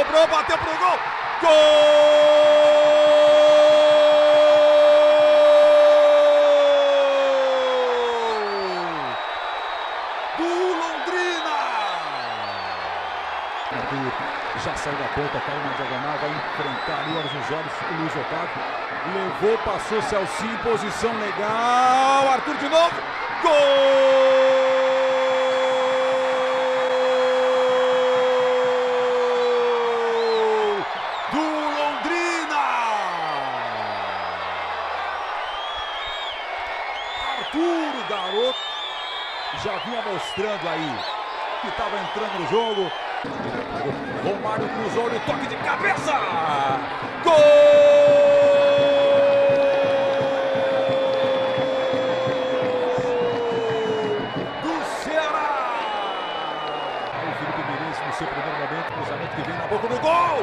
sobrou, bateu pro gol. Gol do Londrina. Já saiu da ponta, caiu na diagonal, vai enfrentar ali olhos nos olhos o Luiz Otávio. Levou, passou Celcinho, posição legal. Arthur de novo. Gol do Londrina. Arthur, o garoto, já vinha mostrando aí que estava entrando no jogo. Romário cruzou no toque de cabeça. Gol do Ceará. O Felipe Mirense no seu primeiro momento, cruzamento que vem na boca do gol.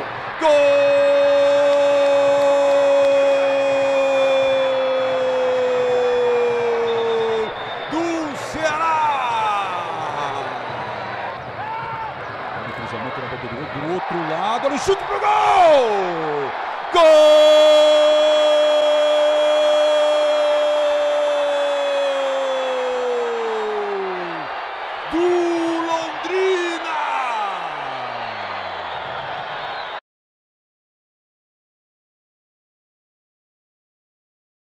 Gol do Ceará. Cruzamento na boca do outro lado, olha o chute pro gol! Gol!